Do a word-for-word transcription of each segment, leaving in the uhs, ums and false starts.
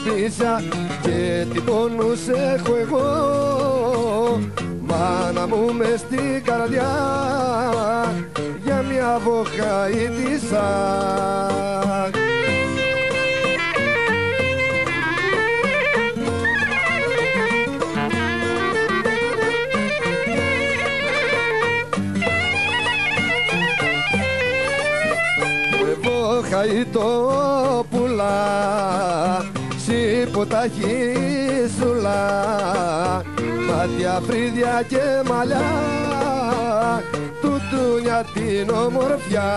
αγάπησα και τι πόνους έχω εγώ, μάνα μου μες στην καρδιά για μια βοχαήτισσα. Χαϊτόπουλα, σιποταχίσουλα, μάτια, φρύδια και μαλλιά, τουτούνια την ομορφιά.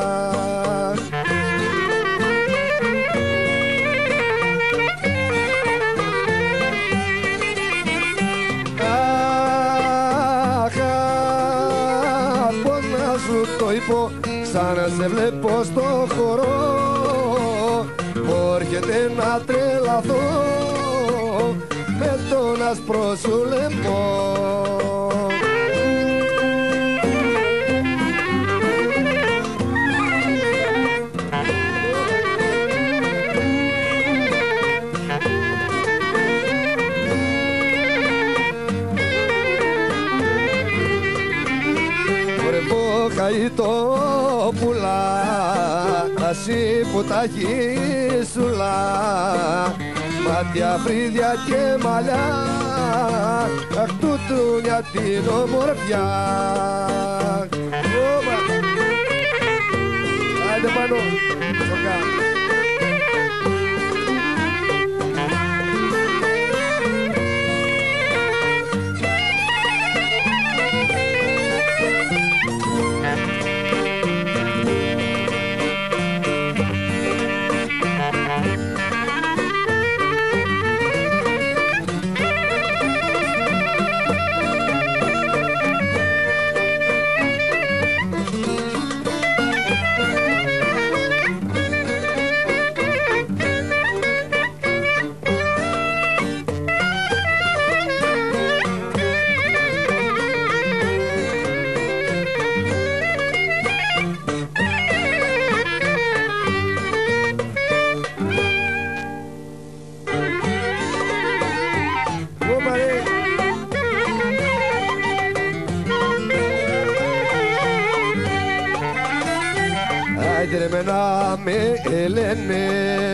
Αχ, πώς να σου το είπω, σαν να σε βλέπω στο χορό, έρχεται να τρελαθώ με τον άσπρο σου λαιμό. Χαϊτόπουλα, σιποταχίσουλα, μάτια, φρύδια και μαλλιά, αχ, τουτούνια την ομορφιά. Άιντε πάνω, σοκά. Εμένα με λένε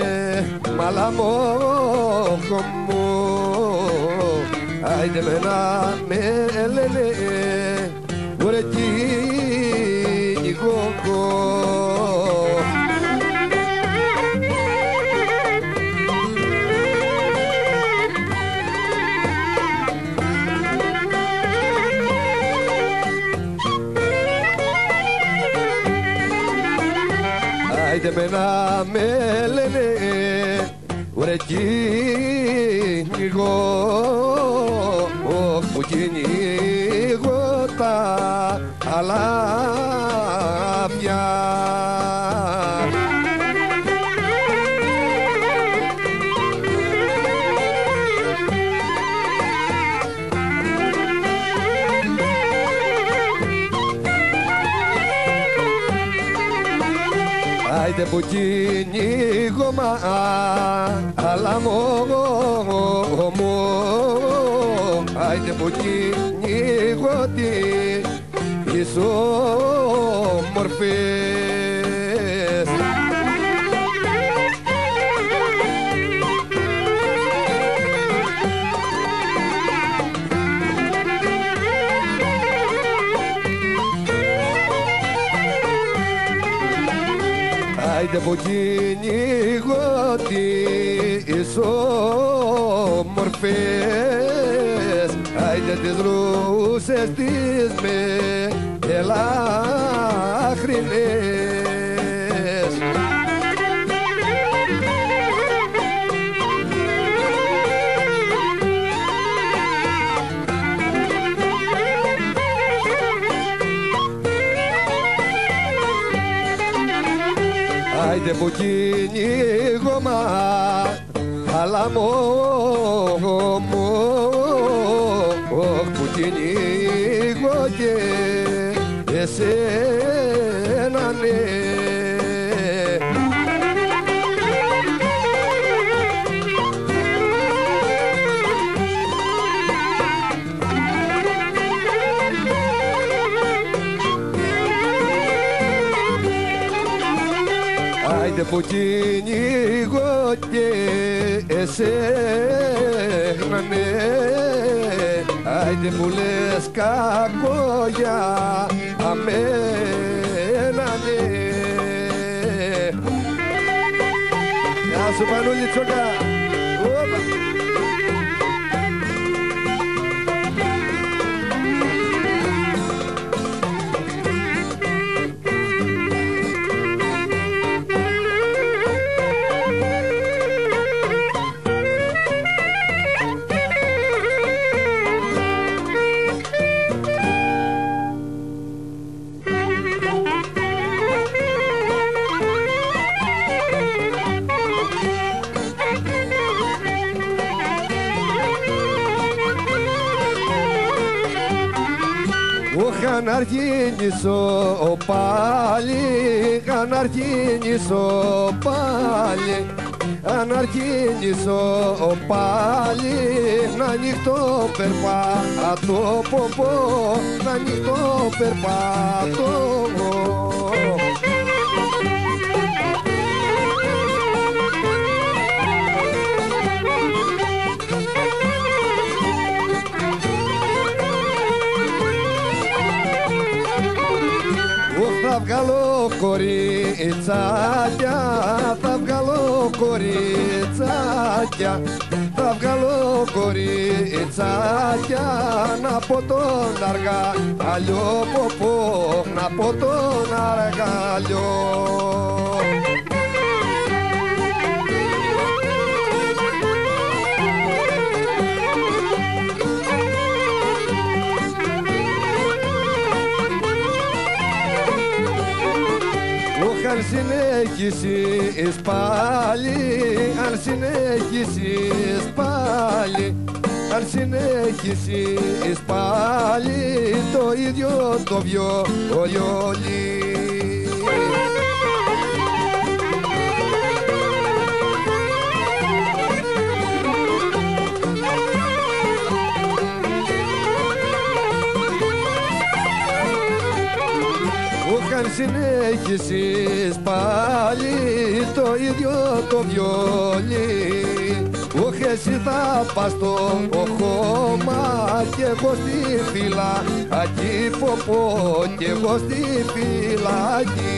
μαλαμόχο μου, άιντε εμένα με λένε ωραία κυνηγόκο. Άιντε εμένα με λένε ωραία κυνηγό, που κυνηγώ τα αλάβια. Άιντε που κυνηγώ μα αλάμω μου, άιντε που κυνηγώ τις όμορφες. Άιντε που κυνηγώ τις όμορφες, άιντε τις ρούσες τις με ελάχρινες. Άιντε που κυνηγώ μα αλάμω μου, που κυνηγώ και εσένα ναι. που κυνηγώ και εσένα, ναι. Άιντε μου λες κακό για αμένα, ναι. Γεια σου Πανούλη Τσόκα. Αν αρχίνησω πάλι, αν αρχίνησω πάλι, αν αρχίνησω πάλι, να ανοιχτώ περπάτω, πω πω, να ανοιχτώ περπάτω. Θα βγάλω κοριτσάκια, θα βγάλω κοριτσάκια, θα βγάλω κοριτσάκια, να πω τον αργαλιό, πω πω, να πω τον αργαλιό. Αν συνέχισεις πάλι, αν συνέχισεις πάλι, αν συνέχισεις πάλι το ίδιο το βιολιόλι. Αν συνέχισεις πάλι το ίδιο το βιολί, όχι εσύ θα πας στο χώμα κι εγώ στη φυλακή, πω πω, κι εγώ στη φυλακή.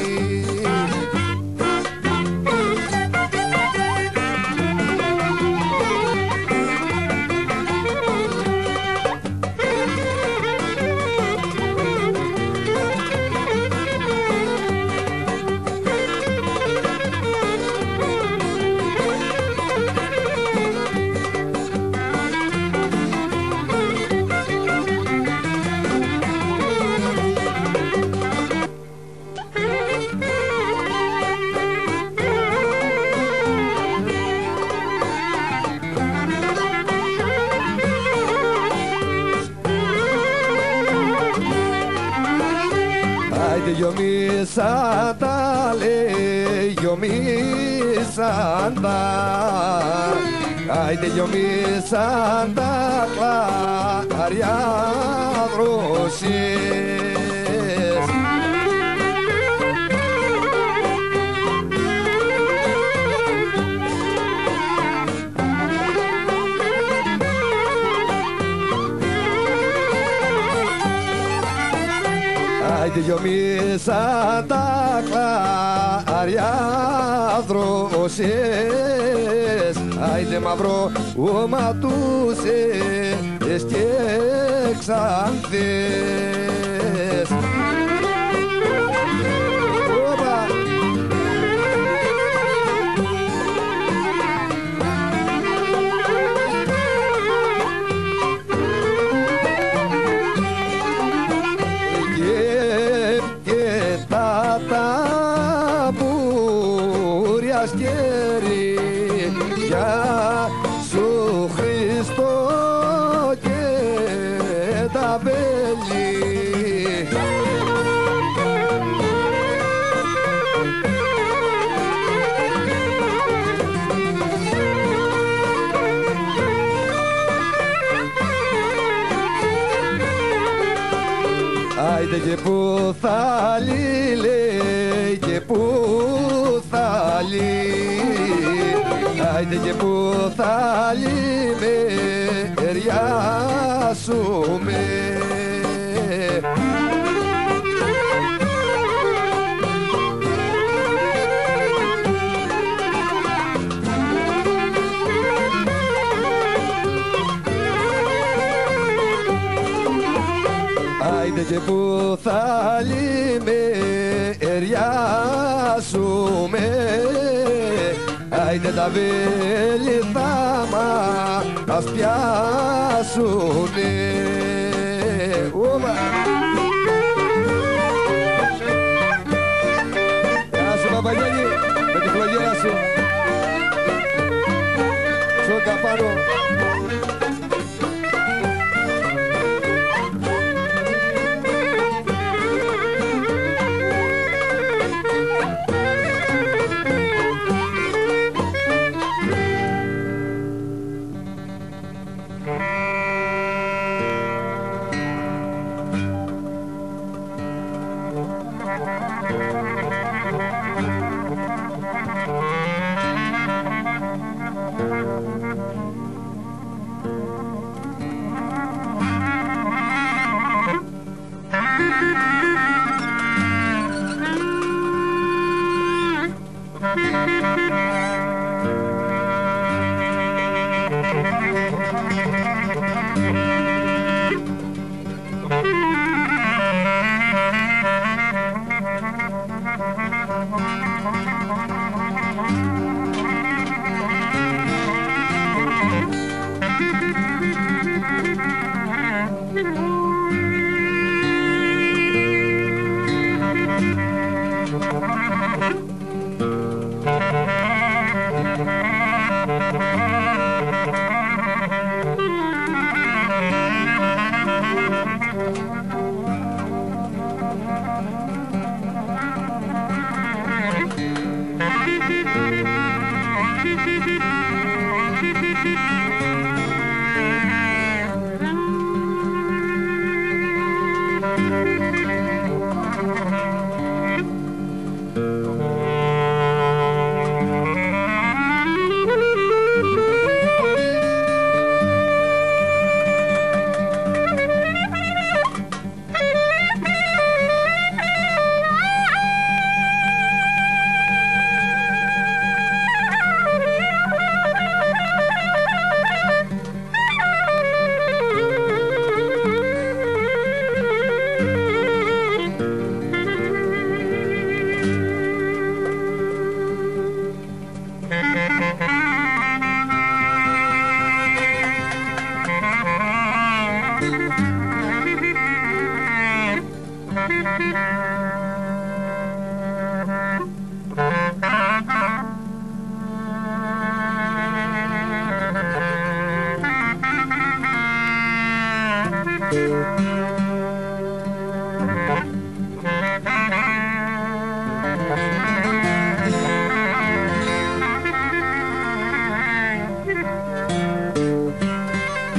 Γιομίσαν τα λέει, γιομίσαν τα, άιντε γιομίσαν τα κλάρια δρόσιες. Άιντε γιομίσαν τα κλάρια δρόσιες, άιντε μαύρο οματούσες και ξανθές. Για σου Χριστό και τα βέλη. Άιντε και που θα λέει και που θα λέει, άιντε και που θα μεριάσουμε. Άιντε και που θα μεριάσουμε, άιντε τα βέλη θα μας πιάσουνε. Γεια σου Παπαγιάννη, με τη φλογέρα σου στον καπάνο.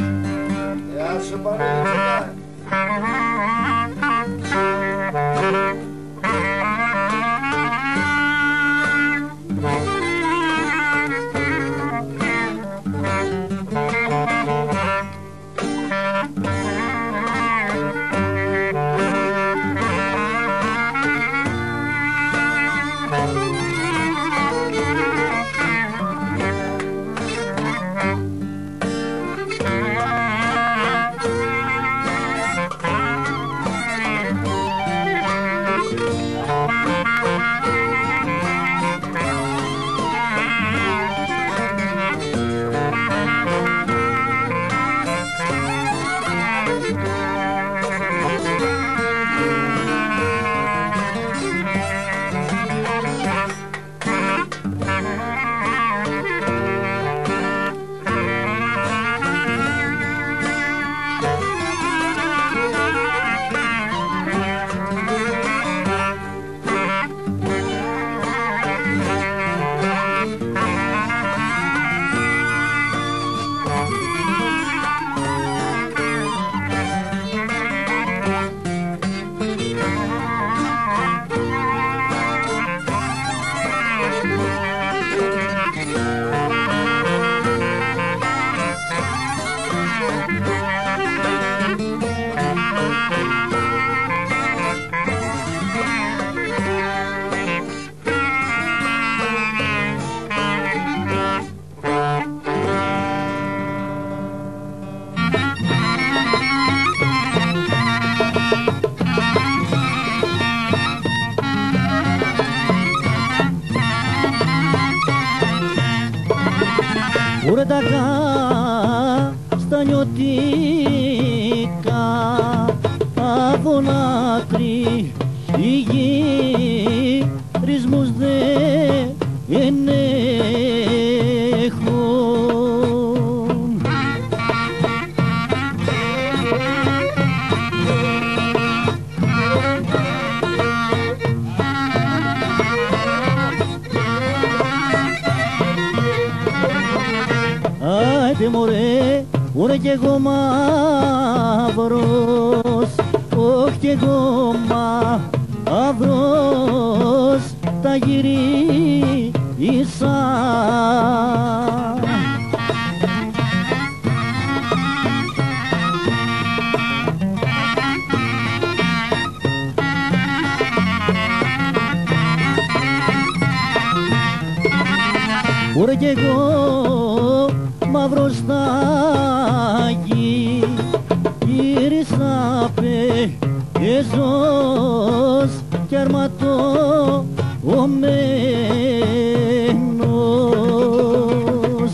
Γεια σου Παναγιώτα. ουρτακά στα νιωτικά αβολάτρι οι γυρισμούς δεν ενέχουν. Άιντε μωρέ, ωρε κι εγώ μαύρος, όχι κι εγώ μαύρος, τα γυρίσα. Ωρε κι εγώ μαύρος θα γύρισα πεζός κι αρματωμένος.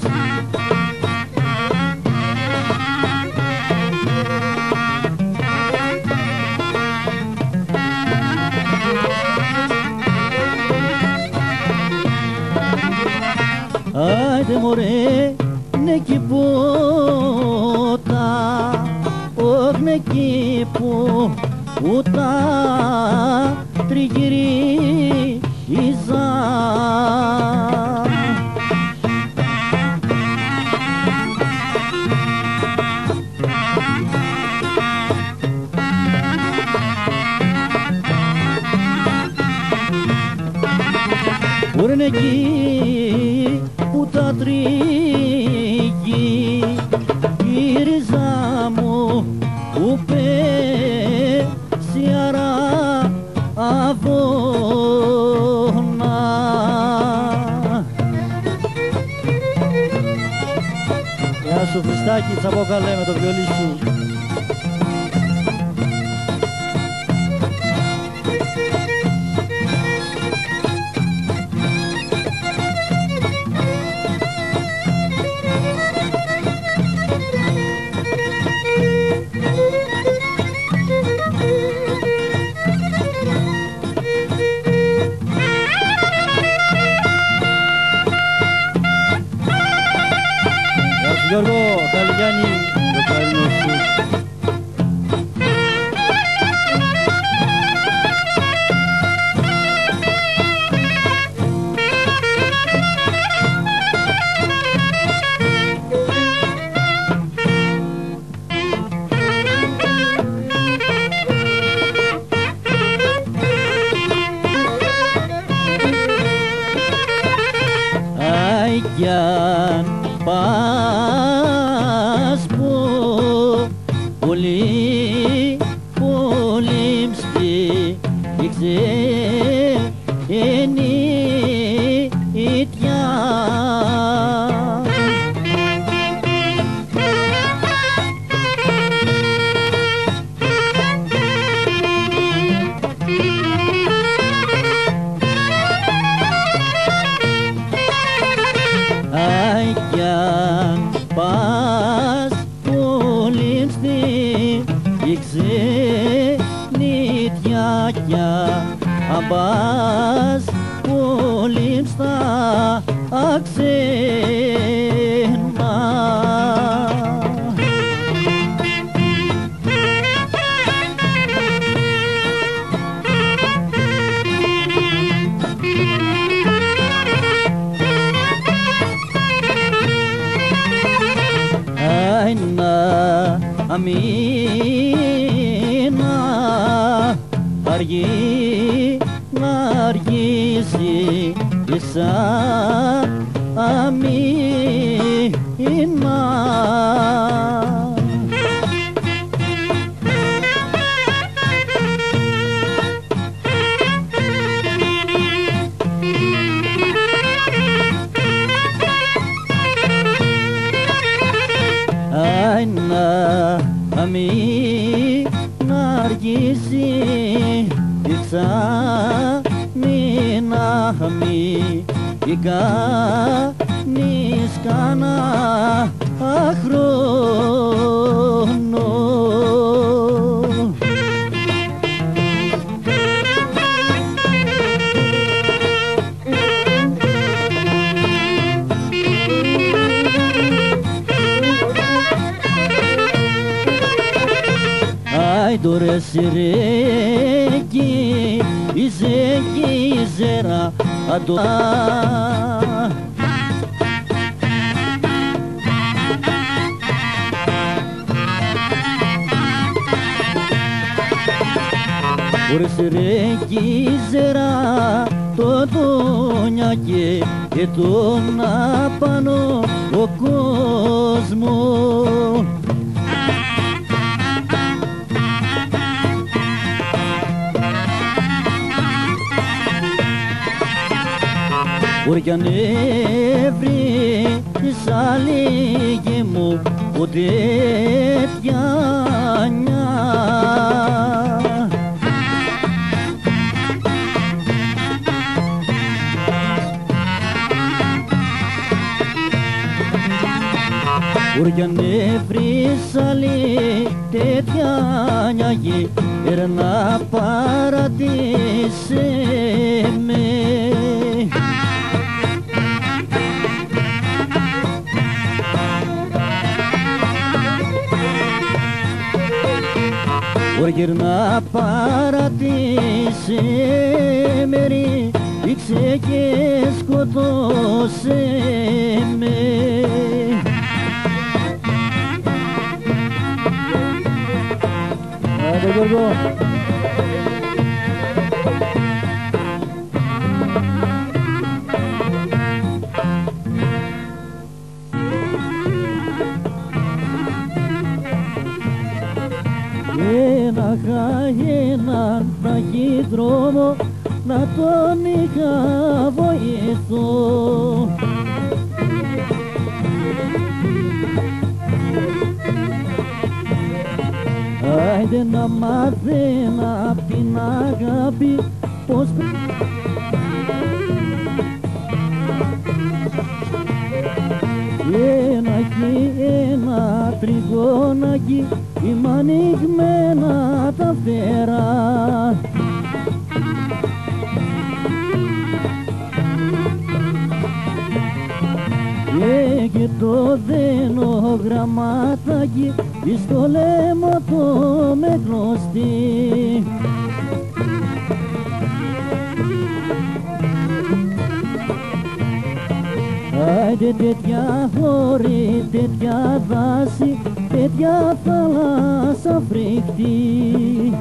Άιντε μωρέ, ναι κι πότα, όχ ναι κι πότα, τριγυρίζα. Ωρε ναι κι που τα τριγύριζα μου που πέσει αρά αβώνα. Γεια σου Χριστάκη, τσαμπόκαλε με το βιολί σου. Γιώργο, Καλιγιάννη, το καλό σου. Αι κι αν πας πολύ, πολύ μστή η ξενιτιά. Αι κι αν πας πολύ μστή η ξενιτιά κι αν πας πολύ μστά αξένα. Άινα αμήνα αργεί να αργήσει ίσα αμήνα. Άινα αμήνα αργήσει ίσα μήνα αμήνα ή κάνεις κανένα χρόνο. Άιντορε σιρέκι, ιζέκι, ιζέρα, αντορά. Ωρε σιρέκι, ιζέρα, το τονιάκι και τον απάνω ο κόσμο. Ωρε κι ανέβρεις αλίγη μου ποτέ πιάνια. Ωρε κι ανέβρεις αλή τέτοια νιάγη, ερνά παρατήσε με. Ωρε γυρνά παρατήσε με, ρίξε και σκοτώσε με. Άντε Γιώργο. Ένα έναν ταχύδρομο να τον είχα βοηθώ. Άιντε να μάθαινα απ' την αγάπη πως ένα κι ένα τριγώνακι είμαι ανοιγμένα τα φτερά. Και το δένω γραμμάτακι στο λαιμό το με γνωστή. Άιντε τέτοια χώρη, τέτοια δάση, τέτοια θάλασσα φρικτή.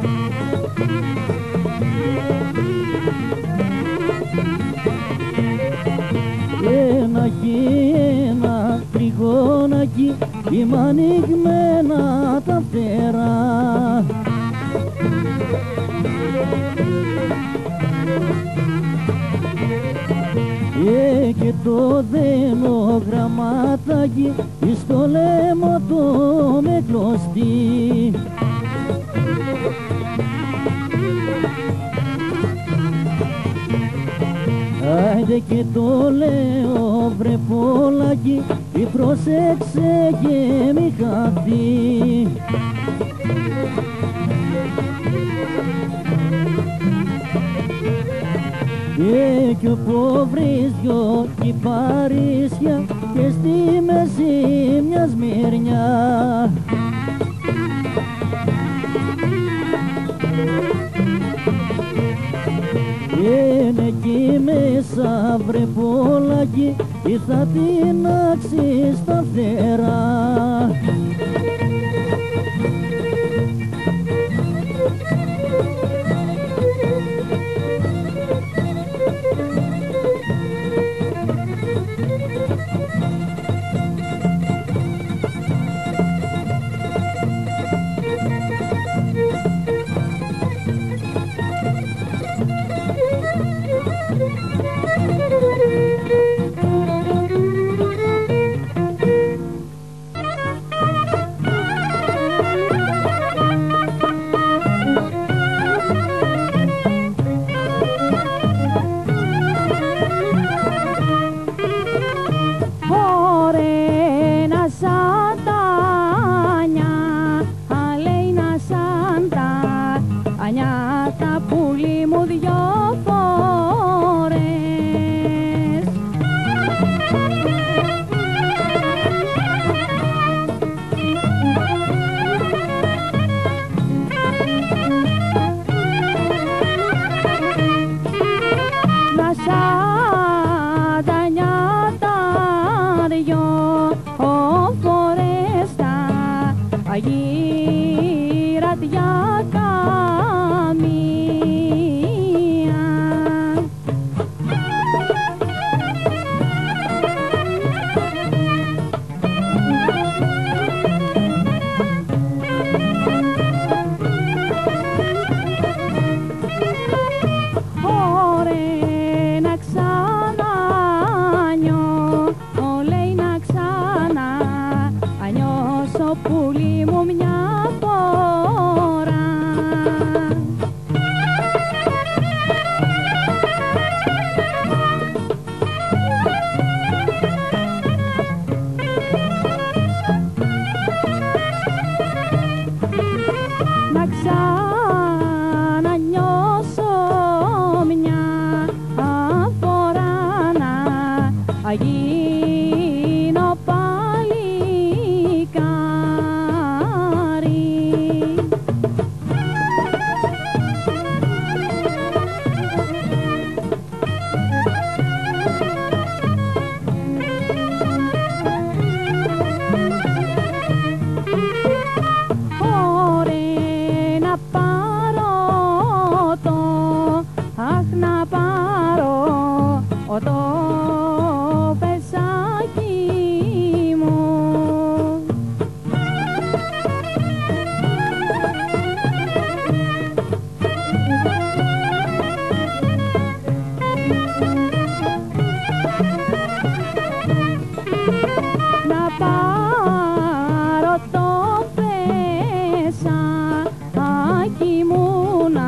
Ένα κι ένα τριγώνακι είμαι ανοιγμένα τα φτερά. Και το δένω γραμμάτακι στο λαιμό το με κλωστή. Άιντε και το λέω βρε Πολάκη, πρόσεξε και μη χαθεί. Και όπου βρεις δυο κυπαρίσια και στη μέση μια σμυρνιά. Είναι εκεί μέσα βρε Πολάκη ή θα την άξεις στα φτερά. στα πουλί μου δυο φορές. Να σαν τα νιάτα δυο φορές τα αγύρατια καμία. Ωρε να ξανανιώσω, λέει να ξανανιώσω πουλί μου μια φορά. Να ξανανιώσω μια φορά, να γίνω παλικάρι. Ωρε να πάρω το, αχ να πάρω το πεσάκι μου. Να πάρω το πεσάκι μου, να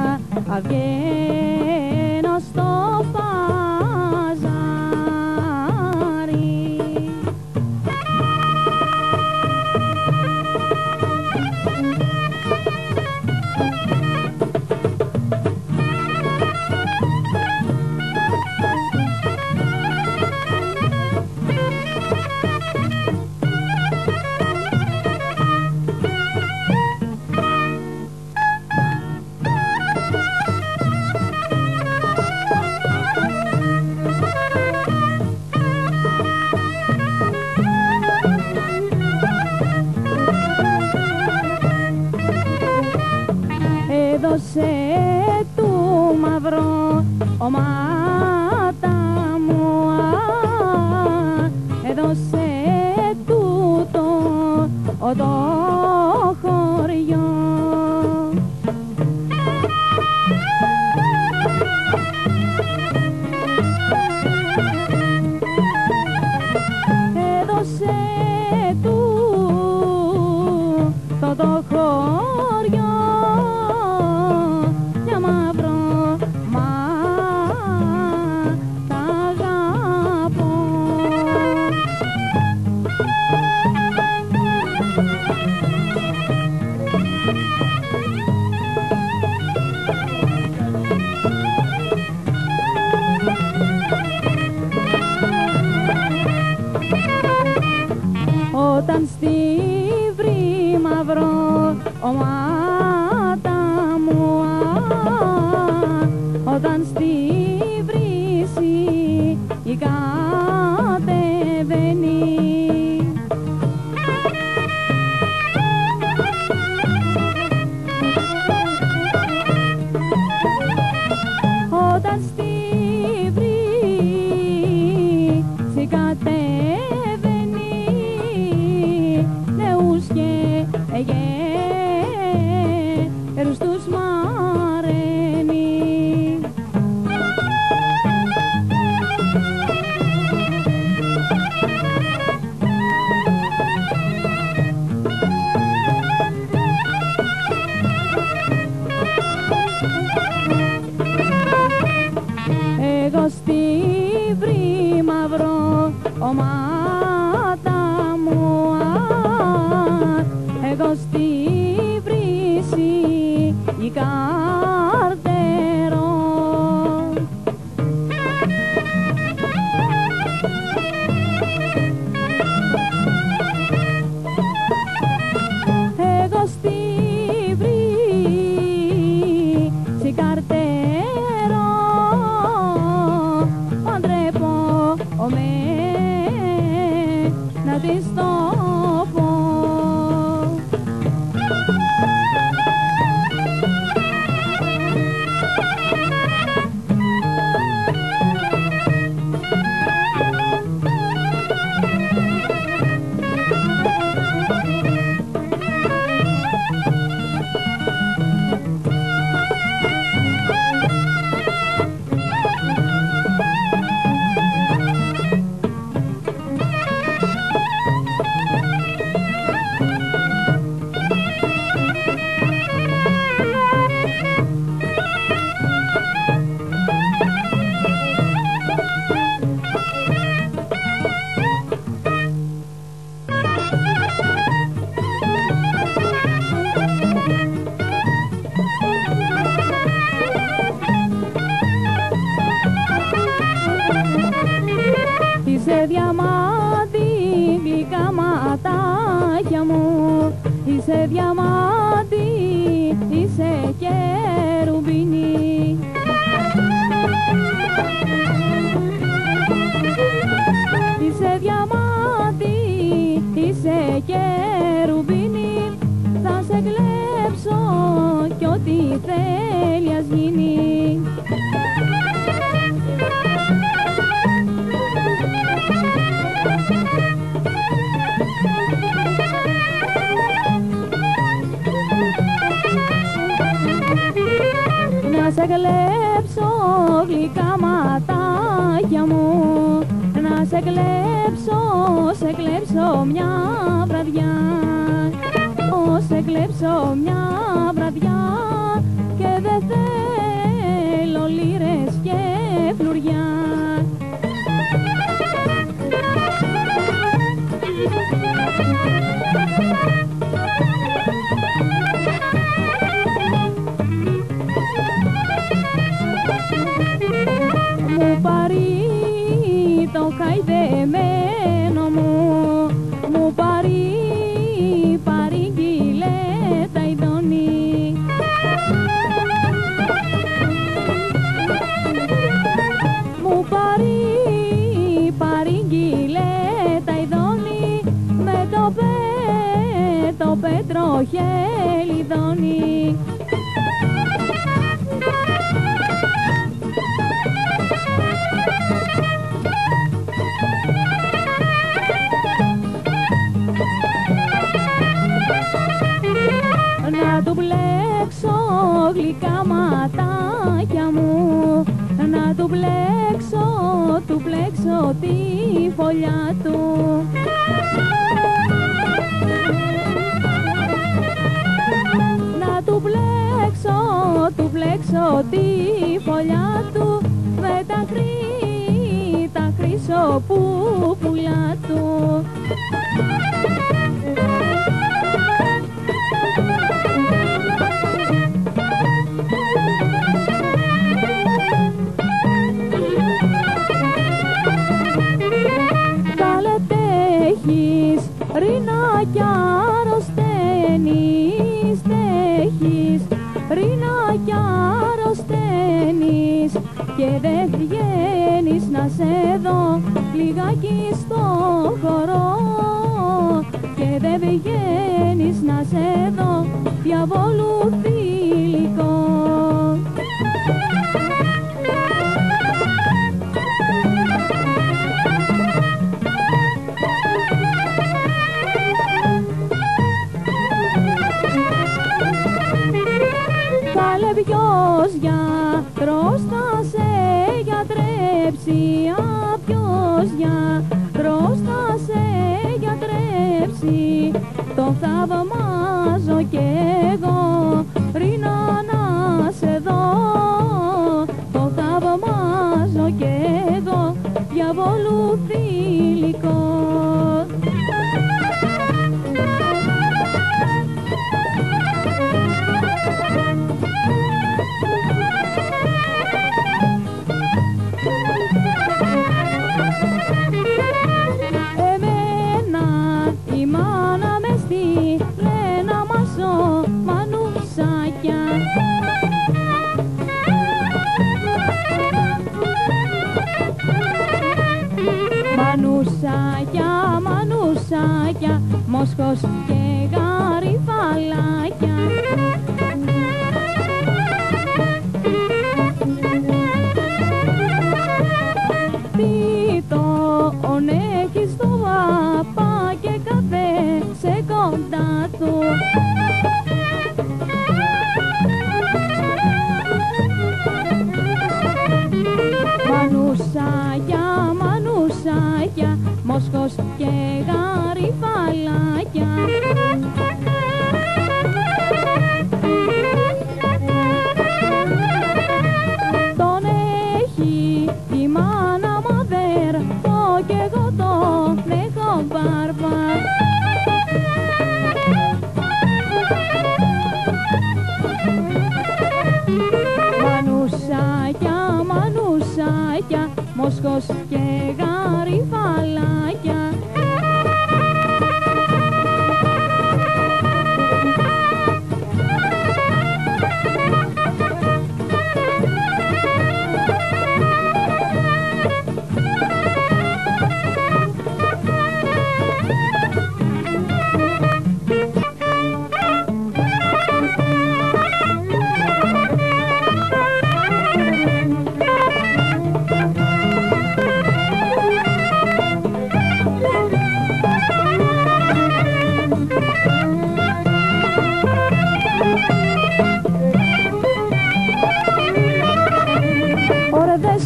βγαίνω στο παζάρι. Έδωσε του μαυρό ομάτα μου, έδωσε του το, ο, το χωριό. Έδωσε του το, το χωριό. Όταν στη βρή μαυρό ομάτα μου, όταν στη βρύση η κατεβαίνει, όταν στη βρύση κατεβαίνει, νεούς και γέρους τους μαραίνει. Εγώ στη βρή μαυρό ομάτα μου, εγώ στη βρύση η Είσαι διαμάντι γλυκά ματάκια μου, είσαι διαμάντι, είσαι και ρουμπίνι. Είσαι διαμάντι, είσαι και ρουμπίνι, θα σε κλέψω κι ό,τι θέλει ας γίνει. Να σε κλέψω γλυκά ματάκια μου, να σε κλέψω, σε κλέψω μια βραδιά, σε κλέψω μια βραδιά και δεν θέλω λίρες και φλουριά. Μου πάρει το χαϊδεμένο μου, μου πάρει, παρήγγειλε τα ειδώνει. Μου πάρει, παρήγγειλε τα ειδώνει, με το πέ, το πέτρο χελιδώνει. Να του μπλέξω γλυκά ματάκια μου, να του μπλέξω, του μπλέξω τη φωλιά του. Να του μπλέξω, του μπλέξω τη φωλιά του, με τα χρύ, τα χρυσοπούλα του. Ρινάκια αρρωσταίνεις, τέχεις, ρινάκια αρρωσταίνεις και δεν βγαίνεις να σε δω λιγάκι στο χορό, και δεν βγαίνεις να σε δω διαβόλου θηλυκό. Ποιος γιατρός θα σε γιατρέψει, α, ποιος γιατρός θα σε γιατρέψει, το θαυμάζω κι εγώ, Ρίνα, να σε δω, το θαυμάζω κι εγώ, διαβόλου θηλυκό. Μανουσάκια, μανουσάκια, Μόσχος και γαριφαλάκια. Τι τον έχεις το παπά και καφέ σε κοντά του. Μανουσάκια, μανουσάκια, Μόσχος και γαριφαλάκια. Τον έχει η μάνα μου αδερφό κι εγώ τον έχω μπάρμπα. Μανουσάκια, μανουσάκια, Μόσχος και γαριφαλάκια.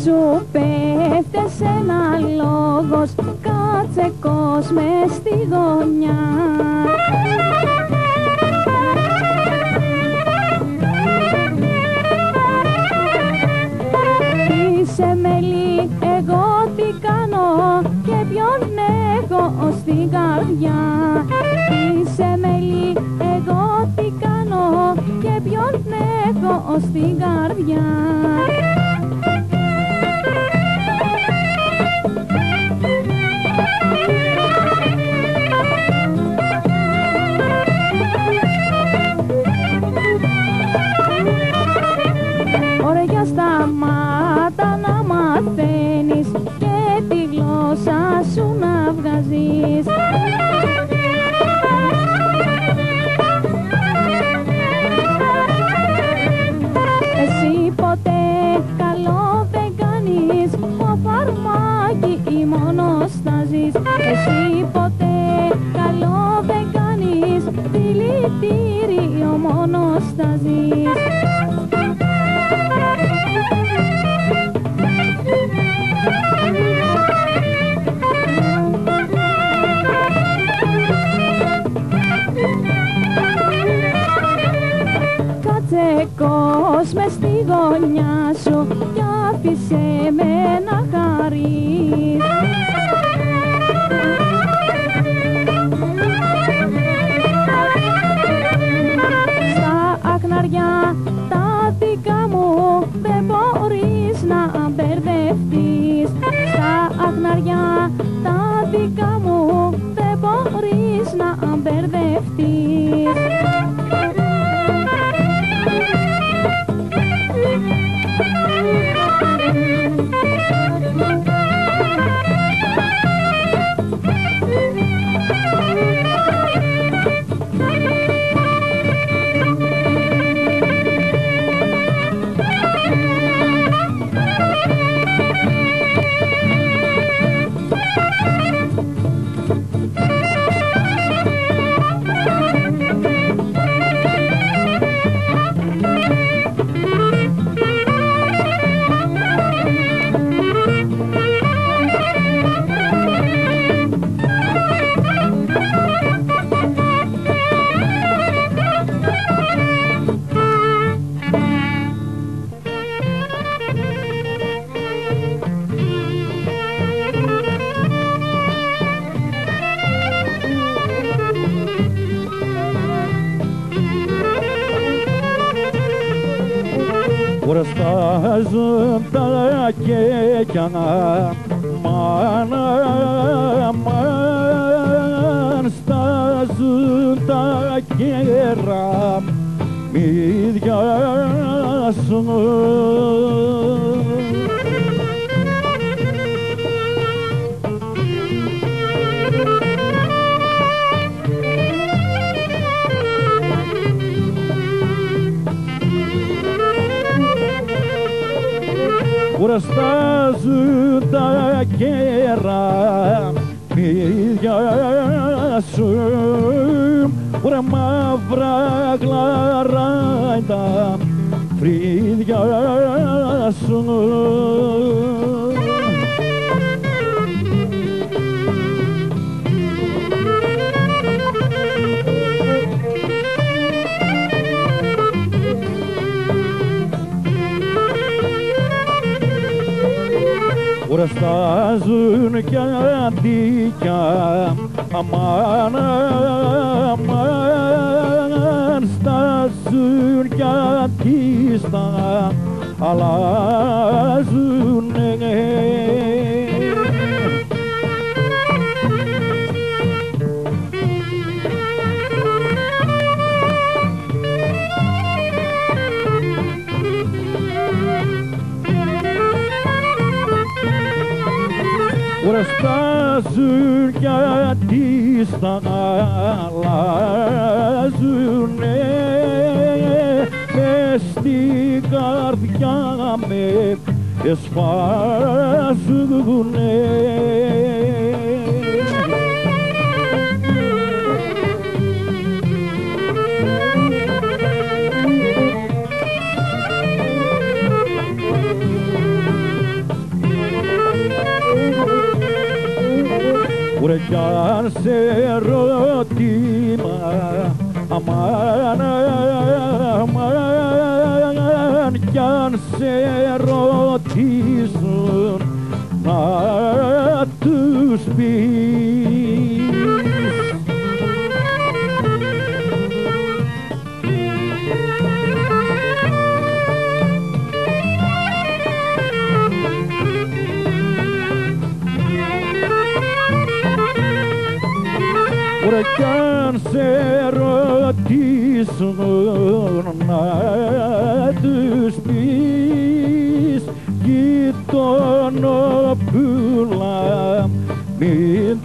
σου πέφτες ένα λόγος, κάτσε κόσμε στη γωνιά. Είσαι μελή, εγώ τι κάνω και ποιον έχω στην καρδιά. Είσαι μελή, εγώ τι κάνω και ποιον έχω στην καρδιά. Ωραία στα μάτα να μαθαίνεις και τη γλώσσα σου να βγάζεις. Εσύ ποτέ καλό δεν κάνεις, ο φαρμάκι μόνο στάζεις. Εσύ ποτέ καλό δεν κάνεις, δηλητήριο μόνο στάζεις. Κάτσε κόσμε στη γωνιά σου κι άφησε με να χαρείς. Στα άκναρια τα δικά μου δεν μπορείς να μπερδευτείς. Στα άκναρια τα δικά μου δεν μπορείς να μπερδευτείς. Στάζουν τα κέκια, μάνα, μάν, στάζουν τα κέρα, μη διάσουν. Στάζουν τα κέρα, μη διάσουν. Ωρα μαύρα γλαράντα, φρύδια σου. Ωρα στάζουν κι αντίκια, αμάν, αμάν, στάζουν κι αντίστα, αλλάζουνε. Ωρα στάζουν κι αντίστα, αλλάζουνε. Μες στην καρδιά με εσφάζουνε. κι αν σε ρωτήμα, αμάν, αμάν, κι αν σε ρωτήσουν να τους πεις. Ωραία κι αν σε ρωτήσουν να τους πεις, γειτονοπούλα μην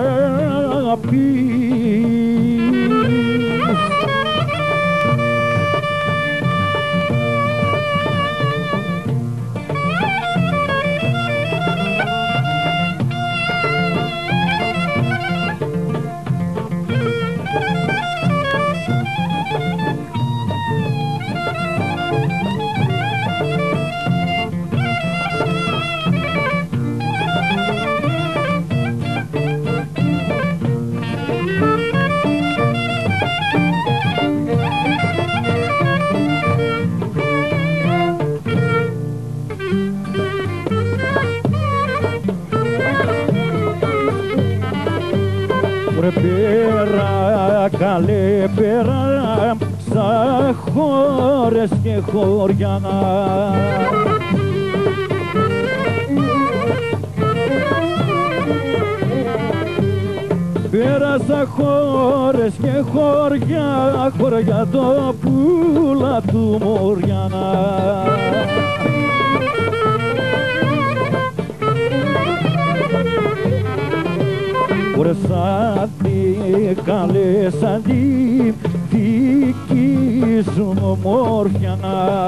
τραπείς. Πέρα, καλέ πέρα, σαν χώρες και χωριά. Πέρασα χώρες και χωριά, χωριά το πουλα του Μοριανά. Ωρε σαν τη καλέ, σαν τη δική σου ομόρφια,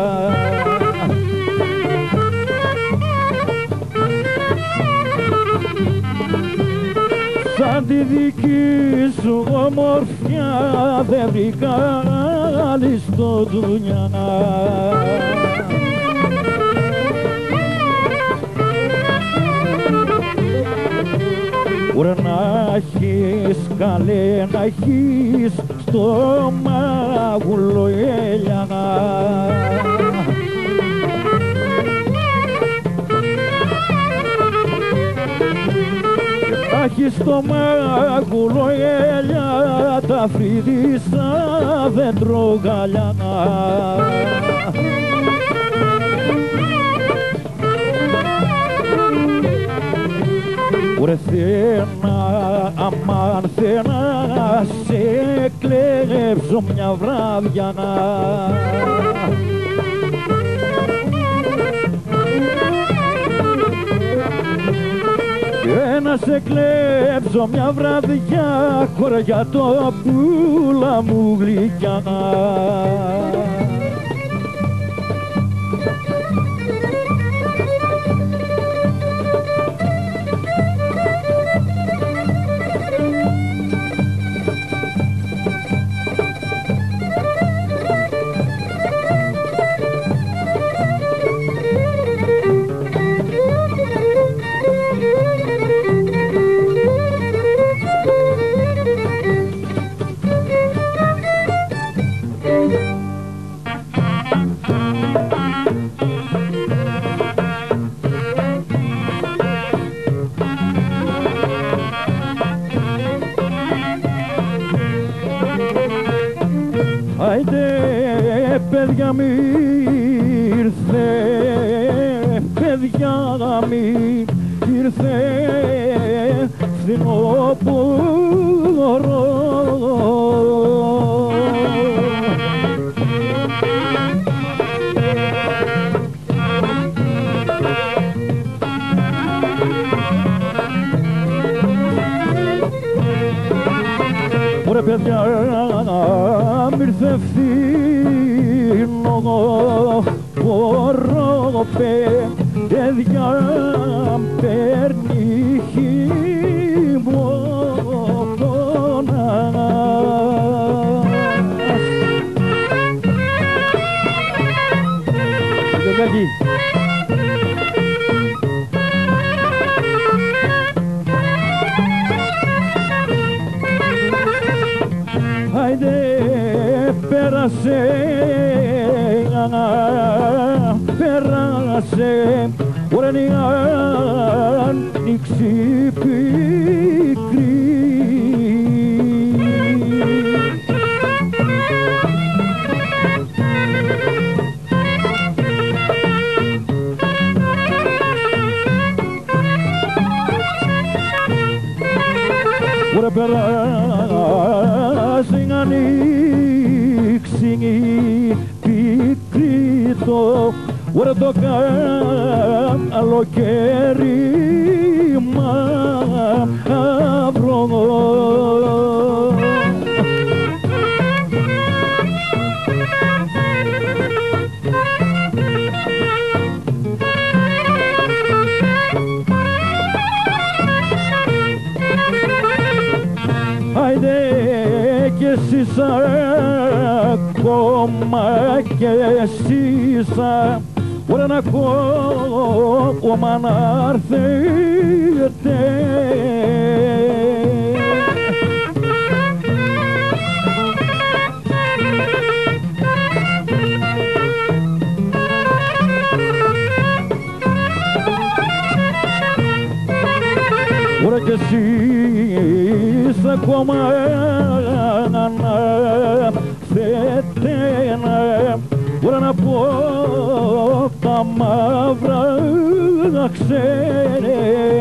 σαν τη δική σου ομόρφια δεν βρήκα άλλη στο δουνιά. Ωρε να έχεις καλέ, να έχεις στο μάγουλο έλιανα. Να έχεις στο μάγουλο έλια, τα φρύδισα δέντρο γαλιάνα. Ωρε θένα, αμάν θένα, σε κλέψω μια βραδιάνα. Και να σε κλέψω μια βραδιά, χωριά το πουλα μου γλυκιάνα. Άιντε παιδιά μη ήρθε, παιδιά μη ήρθε, φθινόπωρο. Ωραία παιδιά μ' ήρθε φθινόπωρο, παιδιά παίρνει χειμώνας. Γιωργάκη. πέρασε, πέρασε, ουρανή άνοιξη πικρή. Ουρε περάσει ανοίξει πικρή το, ουρε το καλοκαίρι μαύρο. Άιντε κι εσείς ακόμα κι εσείς ουρε να ακόμα να έρθετε. Ουρε κι εσείς ακόμα να θέτε, ουρε να πω τα μαύρα να ξέρε.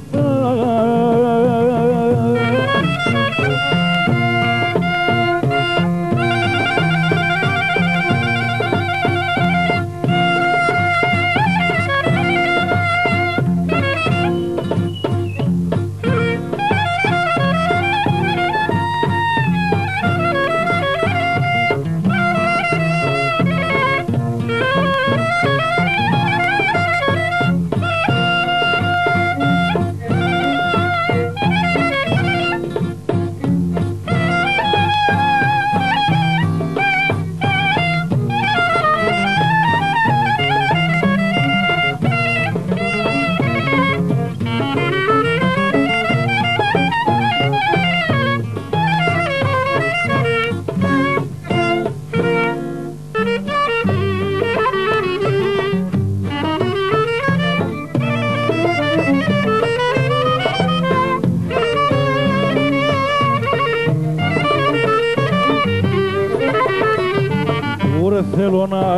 Θέλω να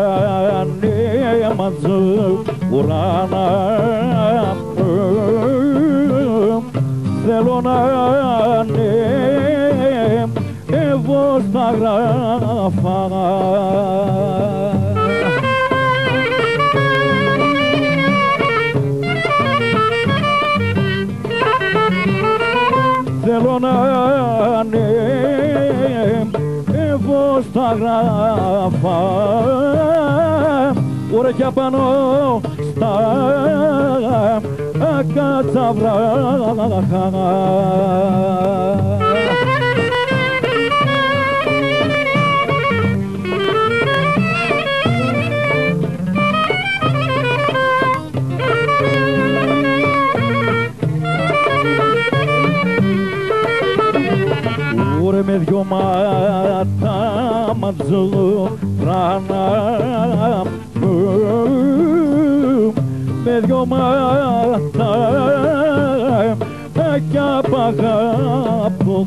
ανέμαζω ουρανά, θέλω να ανέβω στα γράφα. Θέλω να ανέβω στα γράφα, ουρε κι απάνω στα κατσαβράχα. Ουρε με δυο μάτα ματζού φράνα, με δυο μάτα κι απ' αγάπω.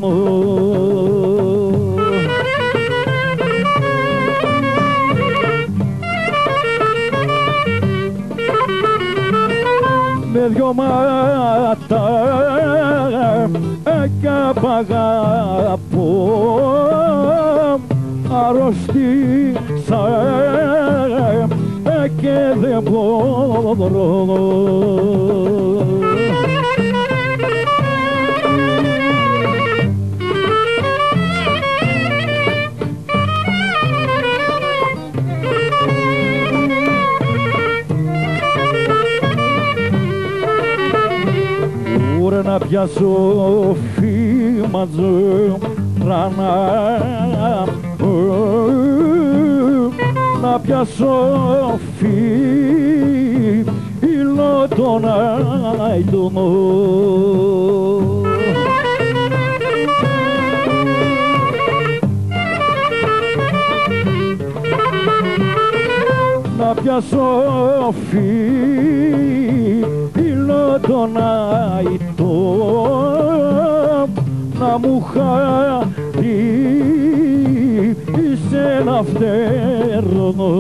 Με δυο μάτα κι απ' αγάπω, αρρώστησα και δεν μπορώ. Ουρε να πιάσω φήμαζω ράνα, να πιάσω φίλο τον αϊτωμό. να πιάσω φίλο τον αητό να μου χαρεί σε ένα φτερνό.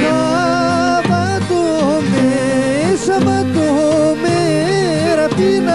Σαββατό μέρα την